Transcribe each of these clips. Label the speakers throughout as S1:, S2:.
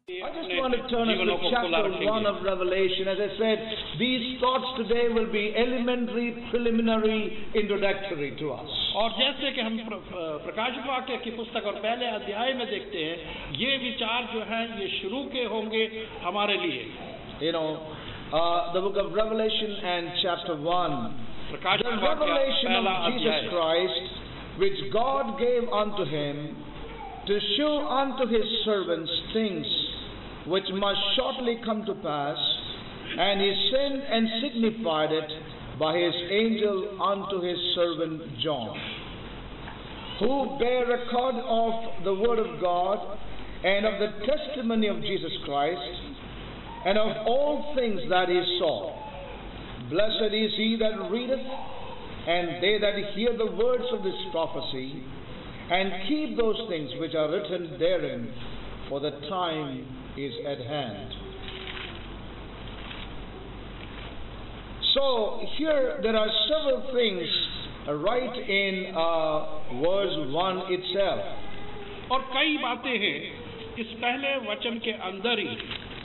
S1: I just want to turn us to chapter 1 of Revelation. As I said, these thoughts today will be elementary, preliminary, introductory to us.
S2: और जैसे कि हम प्रकाशित वाक्य की पुस्तक और पहले अध्याय में देखते हैं, ये विचार जो हैं ये शुरू के होंगे हमारे लिए.
S1: You know, the book of Revelation and chapter 1, the revelation of Jesus Christ, which God gave unto him to show unto his servants things which must shortly come to pass, and he sent and signified it by his angel unto his servant John, who bare record of the word of God and of the testimony of Jesus Christ, and of all things that he saw. Blessed is he that readeth, and they that hear the words of this prophecy, and keep those things which are written therein, for the time is at hand. So here there are several things right in verse 1 itself.
S2: और कई बातें हैं इस पहले वचन के अंदर ही.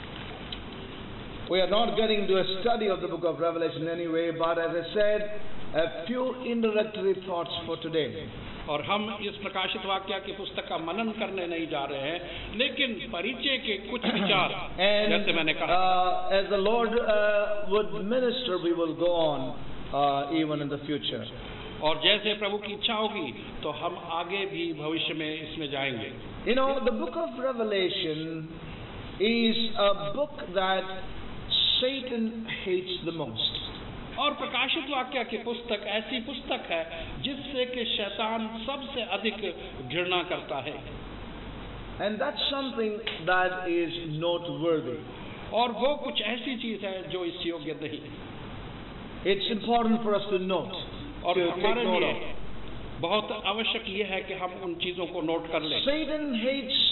S1: We are not getting into a study of the book of Revelation anyway, but as I said, a few introductory thoughts for today.
S2: और हम इस प्रकाशित वाक्य की पुस्तक का मनन करने नहीं जा रहे हैं, लेकिन परिचय के कुछ विचार जैसे मैंने कहा.
S1: As the Lord would minister, we will go on even in the future.
S2: और जैसे प्रभु की इच्छा होगी तो हम आगे भी भविष्य में इसमें जाएंगे.
S1: You know, the book of Revelation is a book that Satan hates the most.
S2: और प्रकाशित वाक्य की पुस्तक ऐसी पुस्तक है जिससे कि शैतान सबसे अधिक घृणा करता है.
S1: And that's something that is noteworthy.
S2: और वो कुछ ऐसी चीज है जो इस योग्य नहीं.
S1: It's important for us to note.
S2: और हमारे लिए बहुत आवश्यक ये है कि हम उन चीजों को नोट कर लें.
S1: Satan hates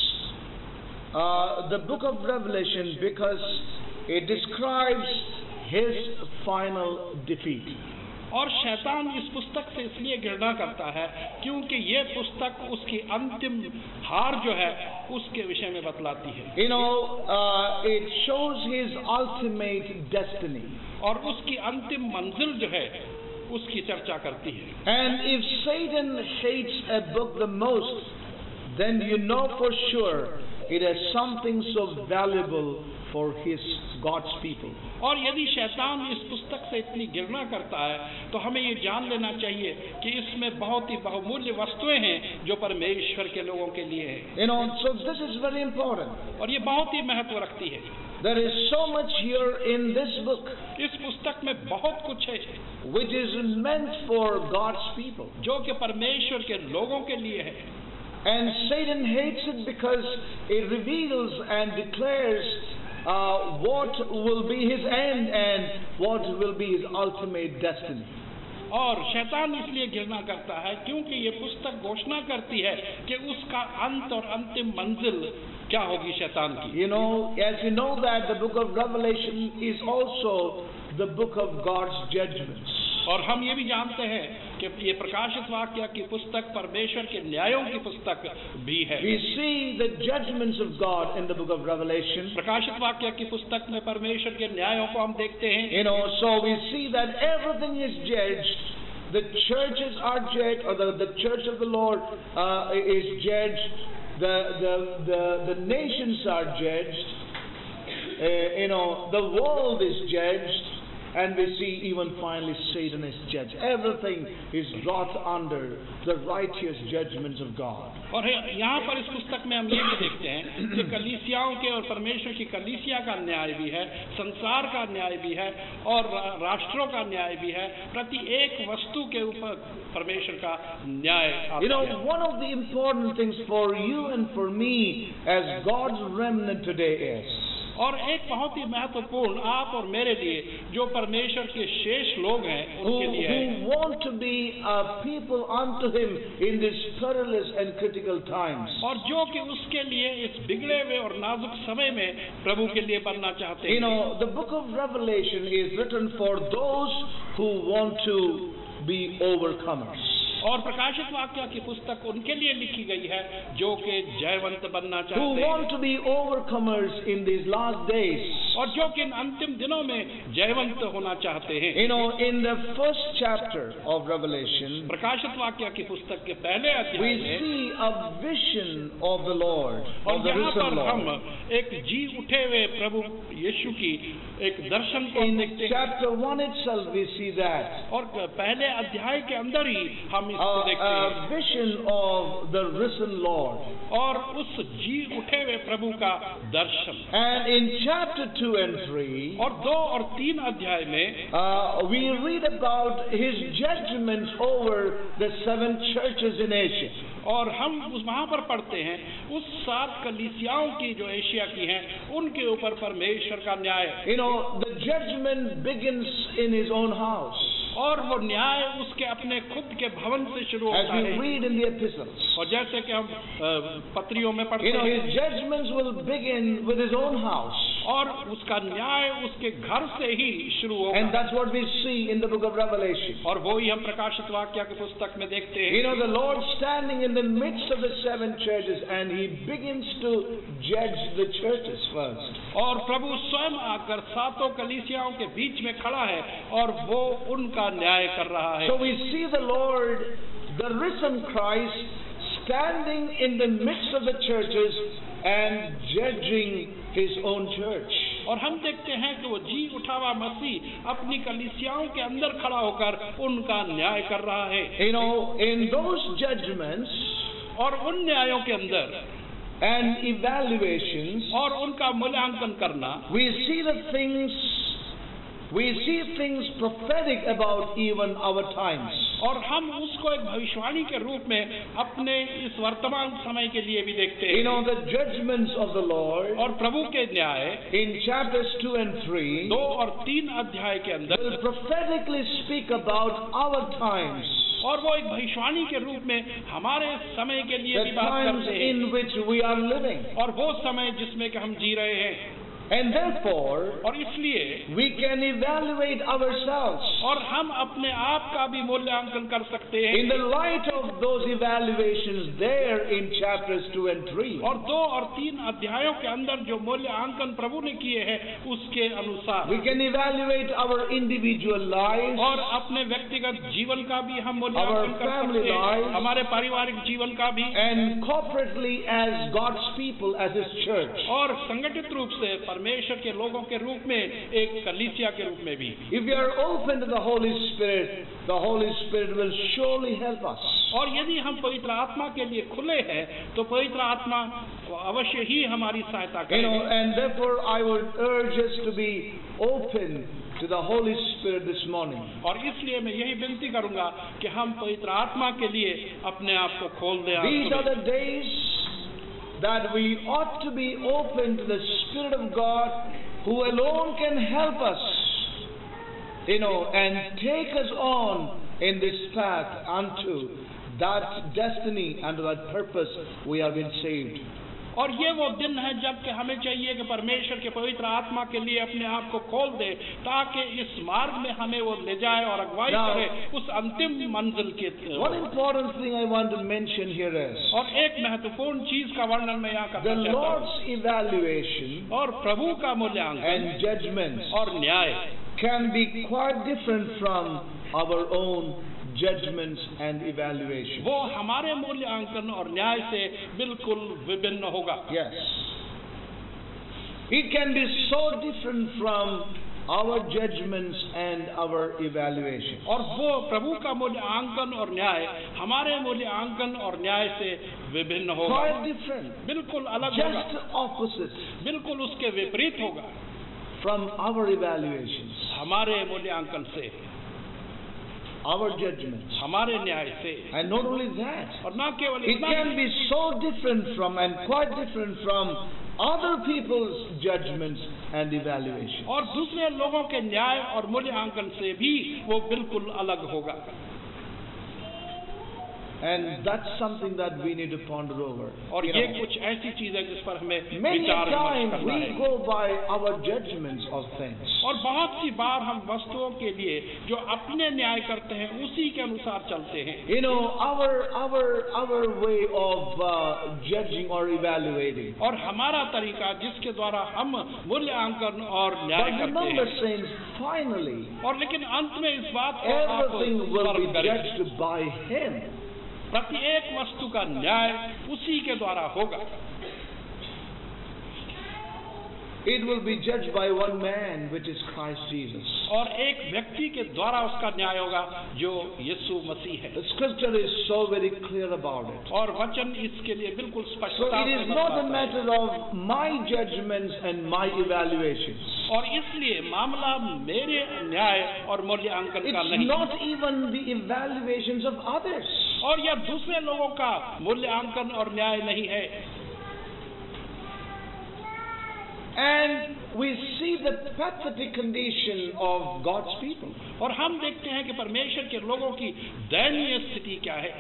S1: the book of Revelation because it describes his final defeat.
S2: और शैतान इस पुस्तक से इसलिए घृणा करता है क्योंकि ये पुस्तक उसकी अंतिम हार जो है उसके विषय में बतलाती है.
S1: You know, it shows his ultimate destiny.
S2: और उसकी अंतिम मंजिल जो है उसकी चर्चा करती है.
S1: And if Satan hates a book the most, then you know for sure it has something so valuable for his God's people.
S2: और यदि शैतान इस पुस्तक से इतनी घृणा करता है तो हमें ये जान लेना चाहिए कि इसमें बहुत ही बहुमूल्य वस्तुएं हैं जो परमेश्वर के लोगों के लिए हैं.
S1: You know, so this is very important.
S2: और ये बहुत ही महत्व रखती है.
S1: There is so much here in this book.
S2: इस पुस्तक में बहुत कुछ है
S1: which is meant for God's people.
S2: जो कि परमेश्वर के लोगों के लिए है.
S1: And Satan hates it because it reveals and declares what will be his end and what will be his ultimate destiny.
S2: और शैतान इसलिए घृणा करता है क्योंकि ये पुस्तक घोषणा करती है कि उसका अंत और अंतिम मंजिल क्या होगी शैतान की.
S1: You know, as you know that the book of Revelation is also the book of God's judgments.
S2: और हम ये भी जानते हैं कि ये प्रकाशित वाक्य की पुस्तक परमेश्वर के न्यायों की पुस्तक भी है.
S1: We see the judgments of God in the book of Revelation.
S2: प्रकाशित वाक्य की पुस्तक में परमेश्वर के न्यायों को हम देखते हैं.
S1: You know, so we see that everything is judged. The churches are judged, or the church of the Lord is judged. The nations are judged. You know, the world is judged. And we see even finally Satan is judged. Everything is brought under the righteous judgments of God.
S2: और यहाँ पर इस पुस्तक में हम ये भी देखते हैं कि कलीसियाओं के और परमेश्वर की कलीसिया का न्याय भी है, संसार का न्याय भी है और राष्ट्रों का न्याय भी है. प्रति एक वस्तु के ऊपर परमेश्वर का न्याय.
S1: You know, one of the important things for you and for me as God's remnant today is.
S2: और एक बहुत ही महत्वपूर्ण आप और मेरे लिए जो परमेश्वर के शेष लोग हैं उनके लिए
S1: who want to be a people unto him in these perilous and critical times.
S2: और जो कि उसके लिए इस बिगड़े हुए और नाजुक समय में प्रभु के लिए बनना चाहते हैं.
S1: You know, the book of Revelation is written for those who want to be overcomers.
S2: और प्रकाशित वाक्य की पुस्तक उनके लिए लिखी गई है जो कि जयवंत बनना
S1: who
S2: चाहते
S1: want
S2: हैं
S1: to be overcomers in these last days.
S2: और जो कि इन अंतिम दिनों में जयवंत होना चाहते हैं।
S1: You know, in the first chapter of Revelation,
S2: प्रकाशित वाक्य की पुस्तक के पहले
S1: we
S2: अध्याय में
S1: see a vision of the Lord, of
S2: और
S1: the
S2: यहाँ
S1: risen
S2: पर हम
S1: Lord.
S2: एक जी उठे हुए प्रभु यीशु की एक दर्शन को
S1: In
S2: देखते हैं
S1: chapter 1 itself, we see that.
S2: और पहले अध्याय के अंदर ही हम इसको देखते हैं
S1: A vision of the risen Lord.
S2: और उस जी उठे हुए प्रभु का दर्शन।
S1: And in chapter 2 and 3,
S2: और 2 और 3 अध्याय में
S1: we read about his judgments over the 7 churches in Asia.
S2: और हम वहाँ पर पढ़ते हैं उस 7 कलीसियाओं की जो एशिया की हैं उनके ऊपर परमेश्वर का न्याय।
S1: You know, the judgment begins in his own house.
S2: और वो न्याय उसके अपने खुद के भवन से शुरू
S1: As
S2: होता
S1: we
S2: है
S1: read in the epistles.
S2: और जैसे कि हम पत्रियों में
S1: You
S2: पढ़ते
S1: know,
S2: हैं
S1: his judgments will begin with his own house.
S2: और उसका न्याय उसके घर से ही शुरू
S1: And
S2: होगा
S1: that's what we see in the book of Revelation.
S2: और वो ही हम प्रकाशित वाक्य की पुस्तक में देखते
S1: You
S2: हैं।
S1: know, the Lord standing in the midst of the 7 churches and he begins to judge the churches first.
S2: और प्रभु स्वयं आकर 7 कलीसियाओं के बीच में खड़ा है और वो उनका न्याय कर रहा है।
S1: So we see the Lord, the risen Christ, standing in the midst of the churches and judging his own church.
S2: और हम देखते हैं कि वो जी उठा हुआ मसीह अपनी कलीसियाओं के अंदर खड़ा होकर उनका न्याय कर रहा है।
S1: You know, in those judgments
S2: और उन न्यायों के अंदर
S1: and evaluations,
S2: और उनका मूल्यांकन करना
S1: we see things prophetic about even our times.
S2: और हम उसको एक भविष्यवाणी के रूप में अपने इस वर्तमान समय के लिए भी देखते
S1: You
S2: हैं।
S1: know, the judgments of the Lord
S2: और प्रभु के न्याय
S1: in chapters 2 and 3
S2: 2 और 3 अध्याय के अंदर
S1: will prophetically speak about our times,
S2: और वो एक भविष्यवाणी के रूप में हमारे समय के लिए
S1: the
S2: भी बात
S1: times
S2: करते हैं
S1: in which we are living.
S2: और वो समय जिसमें कि हम जी रहे हैं।
S1: And therefore,
S2: और इसलिए
S1: we can evaluate ourselves
S2: और हम अपने आप का भी मूल्यांकन कर सकते हैं
S1: in the light of those evaluations there in chapters 2 and 3.
S2: और 2 और 3 अध्यायों के अंदर जो मूल्यांकन प्रभु ने किए हैं उसके अनुसार
S1: We can evaluate our individual lives,
S2: और अपने व्यक्तिगत जीवन का भी हम
S1: Our
S2: मूल्यांकन कर
S1: family
S2: सकते हैं,
S1: lives,
S2: हमारे पारिवारिक जीवन का भी
S1: and corporately as God's people, as His church.
S2: और संगठित रूप से परमेश्वर के लोगों के रूप में एक कलीसिया के रूप में भी।
S1: If we are open to the Holy Spirit will surely help us.
S2: और यदि हम पवित्र आत्मा के लिए खुले हैं तो पवित्र आत्मा अवश्य ही हमारी सहायता
S1: You know,
S2: करेगी।
S1: and therefore I would urge us to be open to the Holy Spirit this morning.
S2: और इसलिए मैं यही विनती करूंगा कि हम पवित्र आत्मा के लिए अपने आप को खोल दें। आज
S1: These are
S2: सुबह।
S1: the days that we ought to be open to the Spirit of God, who alone can help us, you know, and take us on in this path unto that destiny and to that purpose we have been saved.
S2: और ये वो दिन है जब कि हमें चाहिए कि परमेश्वर के पवित्र आत्मा के लिए अपने आप को खोल दे ताकि इस मार्ग में हमें वो ले जाए और अगुवाई
S1: Now,
S2: करे उस अंतिम मंजिल के।
S1: One important thing I want to mention here is
S2: और एक महत्वपूर्ण चीज का वर्णन मैं यहाँ
S1: the
S2: करना चाहता
S1: Lord's
S2: हूँ।
S1: evaluation
S2: और प्रभु का मूल्यांकन
S1: and judgments
S2: और न्याय
S1: can be quite different from our own judgments and evaluation.
S2: वो हमारे मूल्यांकन और न्याय से बिल्कुल विभिन्न होगा।
S1: Yes. It can be so different from our judgments and our evaluation.
S2: और वो प्रभु का मूल्यांकन और न्याय हमारे मूल्यांकन और न्याय से विभिन्न होगा।
S1: Quite different.
S2: बिल्कुल अलग होगा।
S1: Just opposite
S2: बिल्कुल उसके विपरीत होगा
S1: from our evaluations,
S2: हमारे मूल्यांकन से,
S1: our judgments.
S2: हमारे न्याय से।
S1: And not only that,
S2: और न केवल
S1: it
S2: इतना,
S1: can be so different from and quite different from other people's judgments and evaluations.
S2: और दूसरे लोगों के न्याय और मूल्यांकन से भी वो बिल्कुल अलग होगा।
S1: And that's something that we need to ponder over.
S2: और ये कुछ ऐसी चीज है जिस पर हमें
S1: Many
S2: विचार
S1: times
S2: करना
S1: we
S2: है।
S1: go by our judgments of things.
S2: और बहुत सी बार हम वस्तुओं के लिए जो अपने न्याय करते हैं उसी के अनुसार चलते हैं।
S1: You know, our way of judging or evaluating.
S2: और हमारा तरीका जिसके द्वारा हम मूल्यांकन और न्याय
S1: But
S2: करते
S1: remember,
S2: हैं।
S1: saints, finally,
S2: और लेकिन अंत में इस बात को आप
S1: everything will be
S2: स्मरण करें।
S1: judged by Him.
S2: प्रत्येक वस्तु का न्याय उसी के द्वारा होगा।
S1: It will be judged by one man, which is Christ Jesus.
S2: और एक व्यक्ति के द्वारा उसका न्याय होगा जो यीशु मसीह है।
S1: The scripture is so very clear about it.
S2: और वचन इसके लिए बिल्कुल
S1: So
S2: स्पष्टता
S1: it
S2: से
S1: is not a
S2: बताता है।
S1: matter of my judgments and my evaluations.
S2: और इसलिए मामला मेरे न्याय और मूल्यांकन का
S1: It's
S2: नहीं,
S1: not even the evaluations of others.
S2: और यह दूसरे लोगों का मूल्यांकन और न्याय नहीं है।
S1: And we see the pathetic condition of God's people.
S2: और हम देखते हैं कि परमेश्वर के लोगों की दयनीय स्थिति क्या है।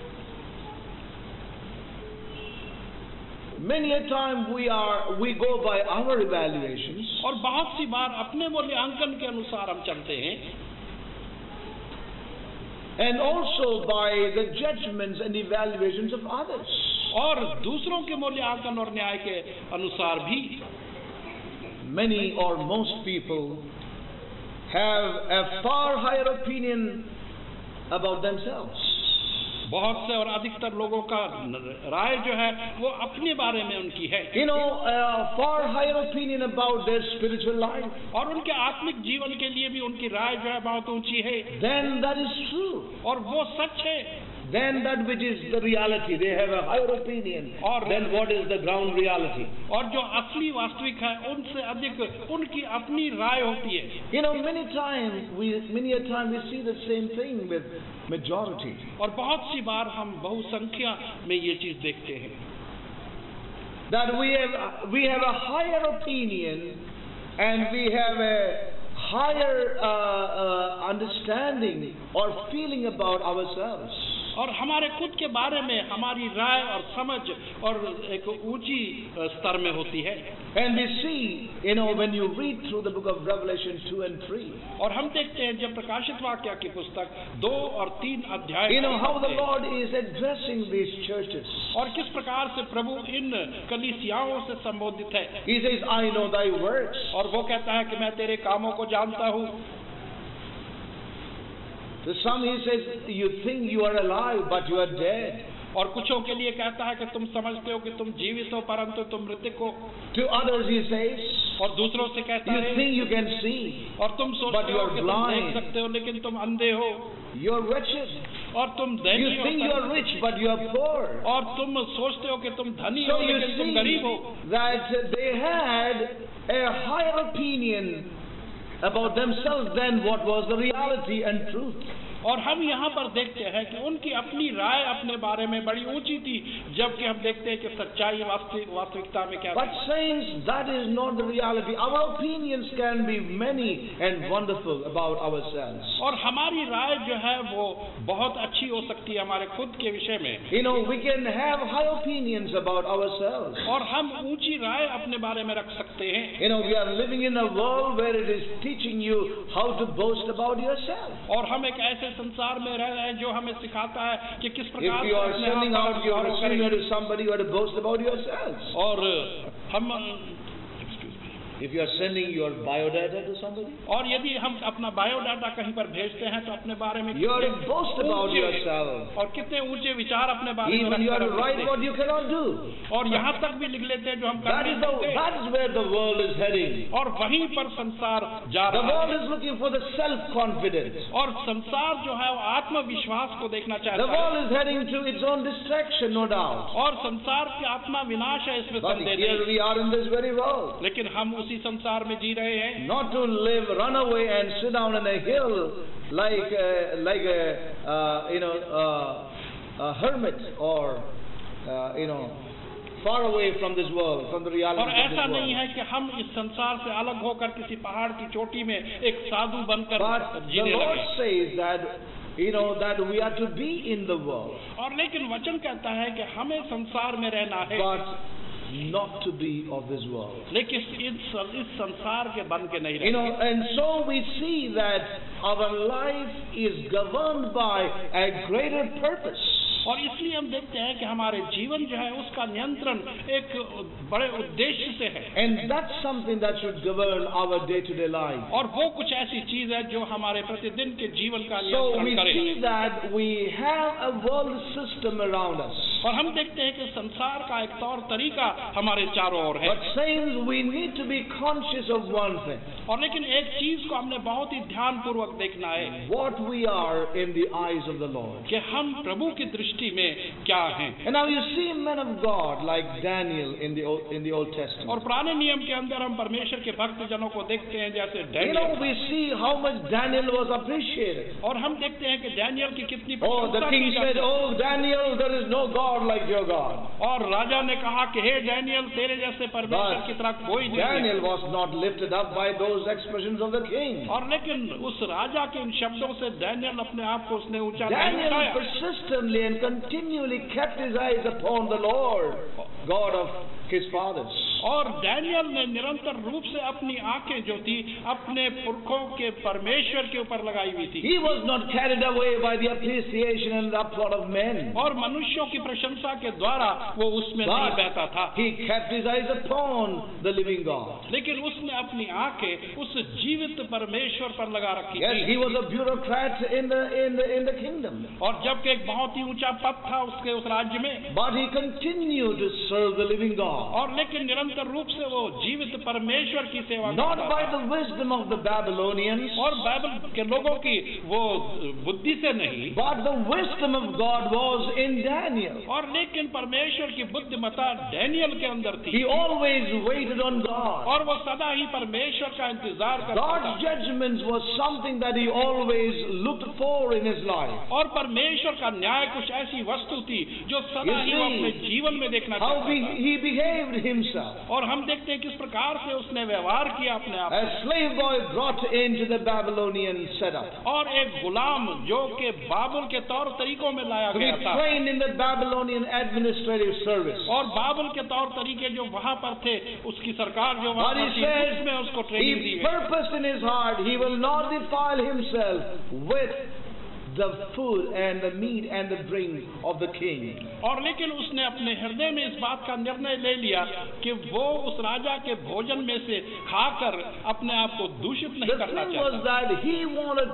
S1: Many a time we go by our evaluations,
S2: और बहुत सी बार अपने मूल्यांकन के अनुसार हम चलते हैं
S1: and also by the judgments and evaluations of others.
S2: और दूसरों के मूल्यांकन और न्याय के अनुसार भी।
S1: Many or most people have a far higher opinion about themselves.
S2: बहुत से और अधिकतर लोगों का राय जो है वो अपने बारे में उनकी है।
S1: You know, a far higher opinion about their spiritual life.
S2: और उनके आत्मिक जीवन के लिए भी उनकी राय जो है बहुत ऊंची है।
S1: Then that is true.
S2: और वो सच है।
S1: Then that which is the reality, they have a higher opinion than what is the ground reality.
S2: और जो असली वास्तविक है उनसे अधिक उनकी अपनी राय होती है।
S1: You know, many a time we see the same thing with majority.
S2: और बहुत सी बार हम बहुसंख्या में ये चीज देखते हैं
S1: That we have a higher opinion and we have a higher understanding or feeling about ourselves.
S2: और हमारे खुद के बारे में हमारी राय और समझ और एक ऊंची स्तर में होती है।
S1: And we see, you know, when you read through the book of Revelation 2 and 3.
S2: और हम देखते हैं जब प्रकाशित वाक्य की पुस्तक 2 और 3 अध्याय,
S1: You know how the Lord is addressing these churches.
S2: और किस प्रकार से प्रभु इन कलीसियाओं से संबोधित है।
S1: He says, I know thy works.
S2: और वो कहता है कि मैं तेरे कामों को जानता हूँ।
S1: To some he says, you think you are alive but you are dead.
S2: और कुछों के लिए कहता है कि तुम समझते हो कि तुम जीवित हो परंतु तुम मृतक हो।
S1: To others he says,
S2: और दूसरों से कहता
S1: you
S2: है
S1: think you can see
S2: और तुम
S1: but
S2: सोचते
S1: you
S2: हो
S1: are
S2: कि तुम देख
S1: blind.
S2: सकते हो लेकिन तुम अंधे हो।
S1: You are wretched.
S2: और तुम
S1: You
S2: दयनीय
S1: think you
S2: हो
S1: are rich but you are poor.
S2: और तुम सोचते हो कि तुम धनी
S1: So
S2: हो
S1: you
S2: लेकिन तुम
S1: see
S2: गरीब हो।
S1: that they had a higher opinion about themselves than what was the reality and truth.
S2: और हम यहाँ पर देखते हैं कि उनकी अपनी राय अपने बारे में बड़ी ऊंची थी, जबकि हम देखते हैं कि सच्चाई वास्तविकता में क्या
S1: But
S2: है।
S1: saints, that is not the reality. Our opinions can be many and wonderful about ourselves.
S2: और हमारी राय जो है वो बहुत अच्छी हो सकती है हमारे खुद के विषय में।
S1: You know, we can have high opinions about ourselves.
S2: और हम ऊंची राय अपने बारे में रख सकते हैं।
S1: You know, we are living in a world where it is teaching you how to boast about yourself.
S2: और हम एक ऐसे संसार में रह रहे हैं जो हमें सिखाता है कि किस प्रकार
S1: If you are
S2: से अपने
S1: sending
S2: आप
S1: out your resume to somebody, you have to boast about yourselves.
S2: और हम
S1: If you are sending your biodata to somebody,
S2: और यदि हम अपना बायोडाटा कहीं पर भेजते हैं तो अपने बारे में
S1: you have to boast about yourself.
S2: और कितने ऊंचे विचार अपने बारे में
S1: Even you have to write what you cannot do.
S2: और यहाँ तक भी लिख लेते हैं जो हम कर
S1: That
S2: नहीं
S1: is
S2: सकते।
S1: where the world is heading.
S2: और वहीं पर संसार जा
S1: The
S2: रहा
S1: world
S2: है
S1: is looking for the self-confidence.
S2: और संसार जो है वो आत्मविश्वास को देखना
S1: The
S2: चाहता है
S1: world is heading to its own destruction, no doubt.
S2: और संसार की आत्मा विनाश है, इसमें
S1: But
S2: संदेह
S1: here
S2: नहीं।
S1: we are in this very world.
S2: लेकिन हम उसी संसार में जी रहे हैं,
S1: Not to live, run away and sit down on a hill like a hermit or far away from this world, from the reality
S2: और
S1: of
S2: ऐसा
S1: this
S2: नहीं
S1: world.
S2: है कि हम इस संसार से अलग होकर किसी पहाड़ की चोटी में एक साधु बनकर
S1: But the
S2: जीने
S1: Lord
S2: लगे।
S1: says that that we are to be in the world.
S2: और लेकिन वचन कहता है कि हमें संसार में रहना है,
S1: but not to be of this world.
S2: लेकिन इस संसार के बन के नहीं रहना.
S1: And so we see that our life is governed by a greater purpose.
S2: और इसलिए हम देखते हैं कि हमारे जीवन जो है उसका नियंत्रण एक बड़े उद्देश्य से है.
S1: And that's something that should govern our day-to-day life.
S2: और वो कुछ ऐसी चीज है जो हमारे प्रतिदिन के जीवन का
S1: So we
S2: नियंत्रण करे.
S1: see that we have a world system around us.
S2: और हम देखते हैं कि संसार का एक तौर तरीका हमारे चारों ओर है.
S1: But saints, we need to be conscious of one thing.
S2: और लेकिन एक चीज को हमने बहुत ही ध्यान पूर्वक देखना है,
S1: What we are in the eyes of the Lord.
S2: कि हम प्रभु की दृष्टि में क्या हैं.
S1: And now you see men of God like Daniel in the Old Testament.
S2: और पुराने नियम के अंदर हम परमेश्वर के भक्त जनों को देखते हैं, जैसे
S1: You
S2: Daniel.
S1: know, we see how much Daniel was appreciated.
S2: और हम देखते हैं कि डैनियल की कितनी
S1: Oh, the
S2: प्रशंसा
S1: king
S2: की
S1: said,
S2: जाती है.
S1: "Oh, Daniel, there is no God like your God."
S2: और राजा ने कहा कि हे डैनियल, तेरे जैसे परमेश्वर की तरह कोई नहीं है.
S1: Daniel was not lifted up by those expressions of the king.
S2: और लेकिन उस राजा के इन शब्दों से डैनियल अपने आप को उसने ऊंचा नहीं
S1: Daniel
S2: उठाया.
S1: persistently and continually kept his eyes upon the Lord, God of his fathers.
S2: और डैनियल ने निरंतर रूप से अपनी आंखें जो थी अपने पुरखों के परमेश्वर के ऊपर लगाई हुई थी.
S1: He was not carried away by the appreciation and applaud of men.
S2: और मनुष्यों की प्रशंसा के द्वारा वो उसमें नहीं बहता था.
S1: He kept his eyes upon the living God.
S2: लेकिन उसने अपनी आंखें उस जीवित परमेश्वर पर लगा रखी
S1: Yes,
S2: थी.
S1: he was a bureaucrat in the kingdom.
S2: और जबकि एक बहुत ही ऊंचा पद था उसके उस राज्य में,
S1: But he continued to serve the living God.
S2: और लेकिन निरंतर रूप से वो जीवित परमेश्वर की सेवा
S1: Not
S2: करता
S1: by
S2: था.
S1: the wisdom of the Babylonians,
S2: और बाइबल के लोगों की वो बुद्धि से नहीं,
S1: but the wisdom of God was in Daniel.
S2: और लेकिन परमेश्वर की बुद्धिमत्ता डैनियल के अंदर थी.
S1: He always waited on God.
S2: और वो सदा ही परमेश्वर का इंतजार करता था.
S1: God's judgments was something that he always looked for in his life.
S2: और परमेश्वर का न्याय कुछ ऐसी वस्तु थी जो सदा ही वो अपने जीवन में देखना
S1: How
S2: चाहता था.
S1: he behaved himself.
S2: और हम देखते हैं किस प्रकार से उसने व्यवहार किया अपने आप
S1: A
S2: में.
S1: slave boy brought into the Babylonian setup,
S2: और एक गुलाम जो कि बाबुल के तौर तरीकों में लाया
S1: to be
S2: गया था,
S1: trained in the Babylonian administrative service.
S2: और बाबुल के तौर तरीके जो वहां पर थे, उसकी सरकार जो वहां
S1: But he
S2: पर थी,
S1: says,
S2: उसमें उसको ट्रेनिंग दी
S1: he
S2: गई.
S1: purposed in his heart, he will not defile himself with the food and the meat and the drink of the king.
S2: और लेकिन उसने अपने हृदय में इस बात का निर्णय ले लिया कि वो उस राजा के भोजन में से खाकर अपने आप को दूषित नहीं
S1: The
S2: करना
S1: thing was
S2: चाहता.
S1: that he wanted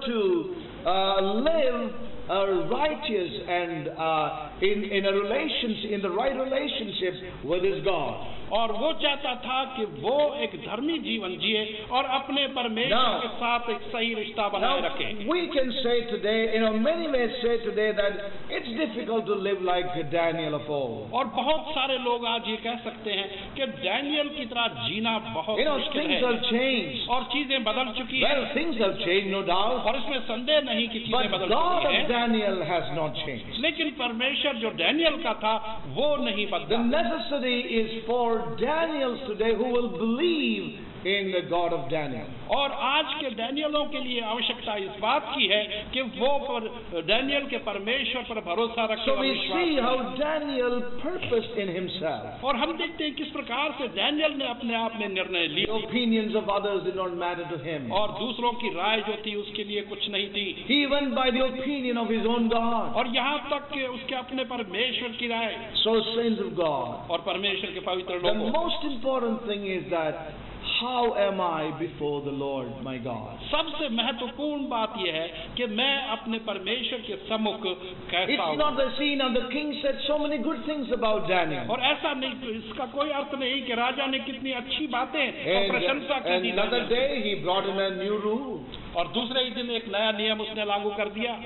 S1: to live righteous and in a relationship, in the right relationship with his God.
S2: और वो चाहता था कि वो एक धर्मी जीवन जिए और अपने परमेश्वर
S1: Now-
S2: के साथ एक सही रिश्ता बनाए
S1: Now,
S2: रखे.
S1: we can say today, many ways say today that it's difficult to live like Daniel of old.
S2: और बहुत सारे लोग आज ये कह सकते हैं कि डैनियल की तरह जीना बहुत मुश्किल
S1: Things
S2: है.
S1: have changed.
S2: और चीजें बदल चुकी हैं.
S1: Well, things have changed, no doubt.
S2: और इसमें संदेह नहीं कि चीजें
S1: But
S2: बदल
S1: God
S2: चुकी
S1: of
S2: हैं.
S1: Daniel has not changed.
S2: लेकिन परमेश्वर जो डैनियल का था वो नहीं
S1: The
S2: बदला.
S1: necessity is for Daniels today who will believe in the God of Daniel.
S2: और आज के डैनियलों के लिए आवश्यकता इस बात की है कि वो डैनियल के परमेश्वर पर भरोसा रखें
S1: So
S2: और
S1: we
S2: विश्वास
S1: see
S2: करें.
S1: how Daniel purposed in himself.
S2: और हम देखते हैं किस प्रकार से डैनियल ने अपने आप में निर्णय
S1: The
S2: लिया
S1: opinions of others did not matter to him.
S2: और दूसरों की राय जो थी उसके लिए कुछ नहीं थी.
S1: He went by the opinion of his own God.
S2: और यहाँ तक कि उसके अपने परमेश्वर की राय.
S1: So, saints of God,
S2: और परमेश्वर के पवित्र
S1: the
S2: लोगों,
S1: most important thing is that how am I before the Lord my God?
S2: सबसे महत्वपूर्ण बात यह है कि मैं अपने परमेश्वर के सम्मुख कैसा
S1: It's
S2: हूँ.
S1: not the scene, and the king said so many good things about Daniel.
S2: और ऐसा नहीं, इसका कोई अर्थ नहीं कि राजा ने कितनी अच्छी बातें और प्रशंसा की
S1: And
S2: थी.
S1: another day he brought in a new rule
S2: और दूसरे ही दिन एक नया नियम उसने लागू कर दिया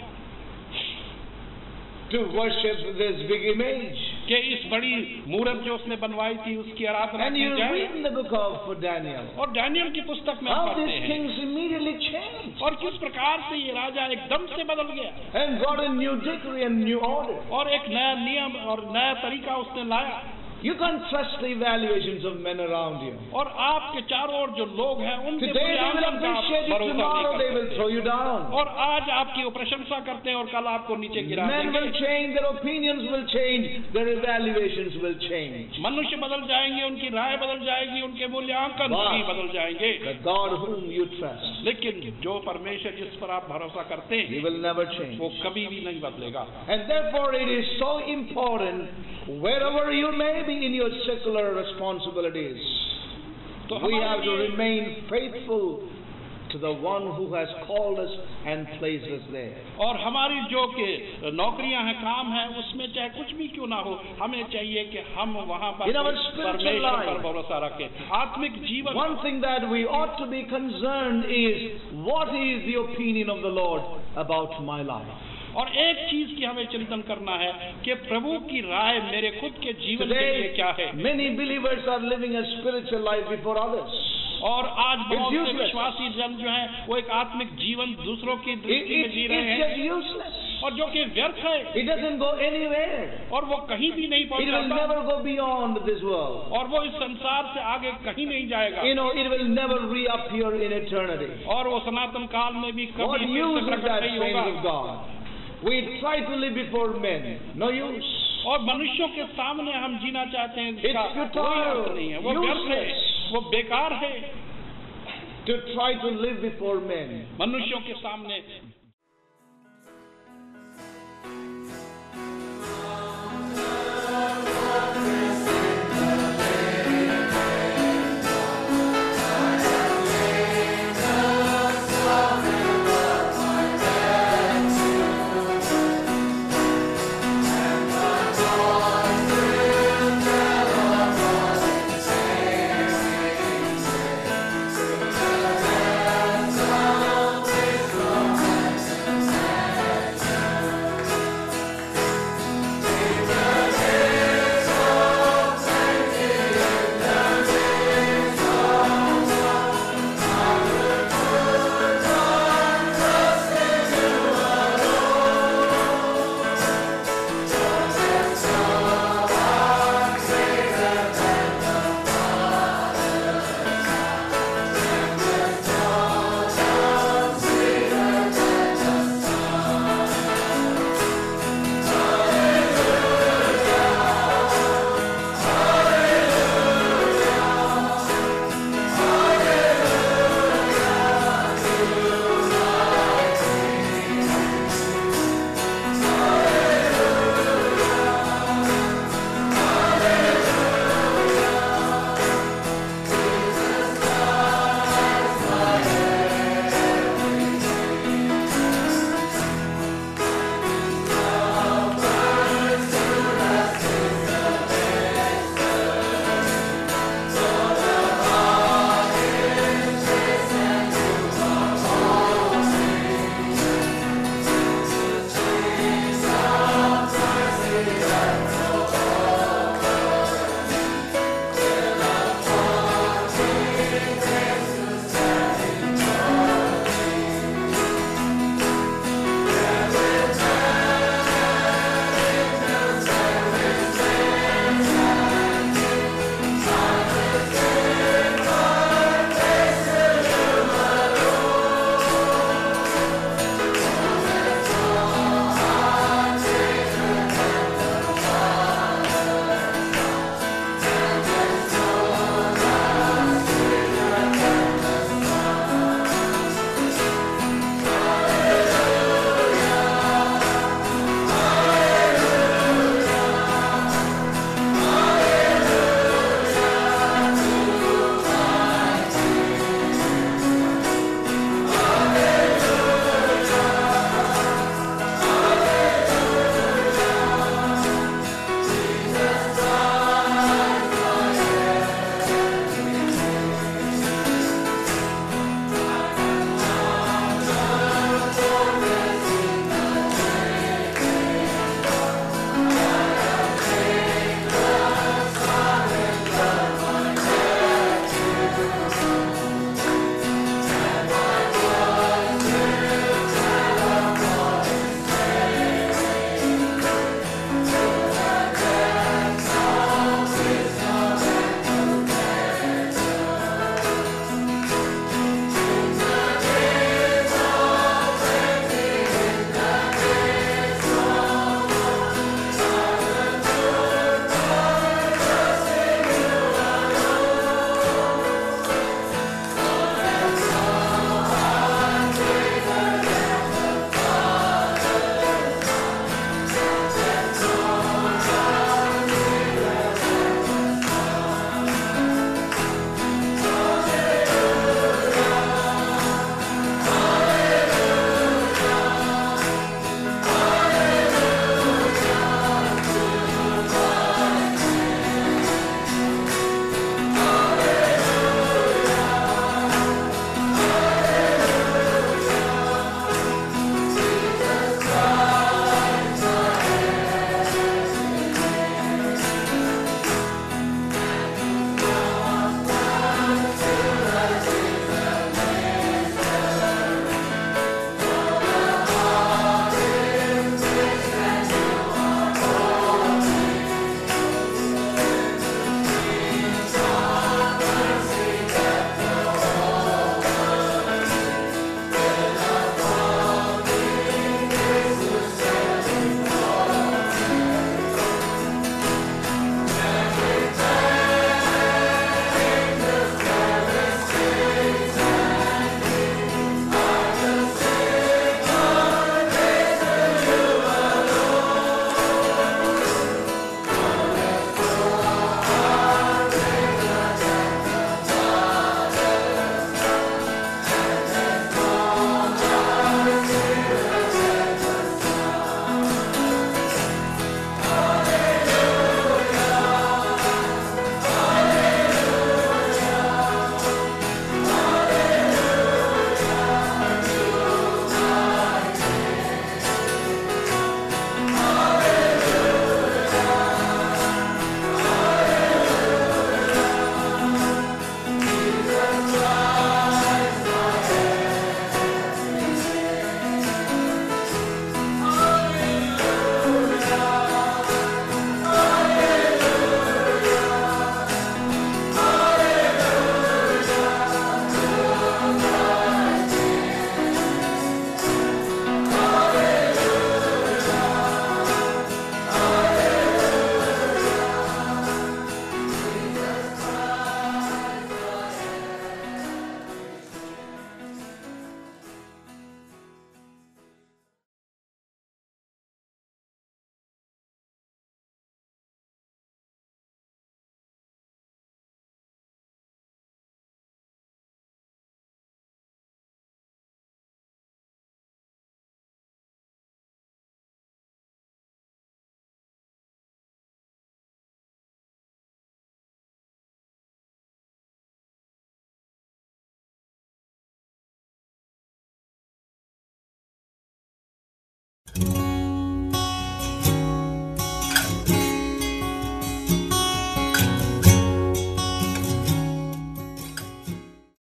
S1: to worship this big image.
S2: कि इस बड़ी मूर्त जो उसने बनवाई थी उसकी आराधना
S1: And
S2: की
S1: you
S2: जाए.
S1: read in the book of Daniel
S2: और डैनियल की पुस्तक में हम
S1: how
S2: पढ़ते
S1: these
S2: हैं
S1: kings immediately changed
S2: और किस प्रकार से ये राजा एकदम से बदल गया
S1: and brought in new decree and new order.
S2: और एक नया नियम और नया तरीका उसने लाया.
S1: You can't trust the evaluations of men around you.
S2: और आपके चारों ओर जो लोग हैं उनके
S1: Today they will
S2: मूल्यांकन का आप
S1: appreciate you,
S2: भरोसा
S1: tomorrow they
S2: नहीं
S1: will
S2: कर
S1: throw you
S2: सकते।
S1: down.
S2: और आज आपकी वो प्रशंसा करते हैं और कल आपको नीचे गिरा
S1: Men will
S2: देंगे।
S1: change, their opinions will change, their evaluations will change.
S2: मनुष्य बदल जाएंगे, उनकी राय बदल जाएगी, उनके मूल्यांकन
S1: वाह।
S2: भी बदल जाएंगे।
S1: The God whom you trust,
S2: लेकिन जो परमेश्वर जिस पर आप भरोसा करते
S1: He
S2: हैं
S1: will never change.
S2: वो कभी भी नहीं बदलेगा।
S1: And therefore it is so important, wherever you may be in your secular responsibilities,
S2: तो
S1: we
S2: हमारे
S1: have to
S2: लिए
S1: remain faithful to the one who has called us and placed us there.
S2: और हमारी जो कि नौकरियां हैं, काम है, उसमें चाहे कुछ भी क्यों ना हो, हमें चाहिए कि हम वहां पर
S1: In our spiritual
S2: परमेश्वर पर
S1: life,
S2: भरोसा रखें। आत्मिक जीवन
S1: one thing that we ought to be concerned is, what is the opinion of the Lord about my life?
S2: और एक चीज की हमें चिंतन करना है कि प्रभु की राय मेरे खुद के जीवन के लिए
S1: Today,
S2: क्या है।
S1: many believers are living a spiritual life before others.
S2: और आज बहुत से
S1: useless.
S2: विश्वासी जन जो हैं वो एक आत्मिक जीवन दूसरों की दृष्टि में जी रहे
S1: It's just
S2: हैं
S1: useless.
S2: और जो कि व्यर्थ है
S1: It doesn't go anywhere.
S2: और वो कहीं भी नहीं
S1: It will
S2: पहुंचता
S1: never go beyond this world.
S2: और वो इस संसार से आगे कहीं नहीं जाएगा
S1: You know, it will never reappear in eternity.
S2: और वो सनातन काल में भी
S1: What
S2: कभी फिर
S1: use
S2: से
S1: is
S2: प्रकट
S1: that,
S2: नहीं
S1: saints
S2: होगा।
S1: of God? We try to live before men. No use.
S2: और मनुष्यों के सामने हम जीना चाहते हैं,
S1: It's
S2: इसका
S1: futile,
S2: कोई अर्थ नहीं है, वो व्यर्थ है,
S1: useless.
S2: वो बेकार है।
S1: To try to live before men.
S2: मनुष्यों के सामने